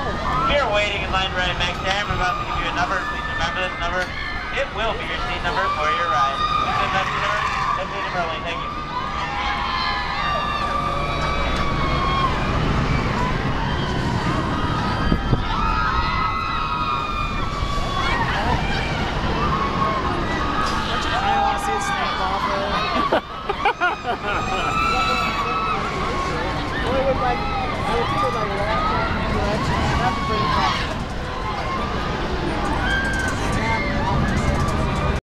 We are waiting in line to ride Max Jam. I'm about to give you a number. Please remember this number. It will be your seat number for your ride. Please send that seat number. That's seat number only. Thank you.